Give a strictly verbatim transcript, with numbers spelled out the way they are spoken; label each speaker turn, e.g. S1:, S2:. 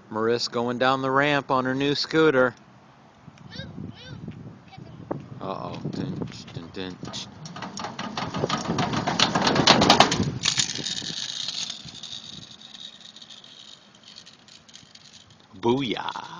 S1: Marissa going down the ramp on her new scooter. Uh-oh. Dun, dun, dun. Booyah.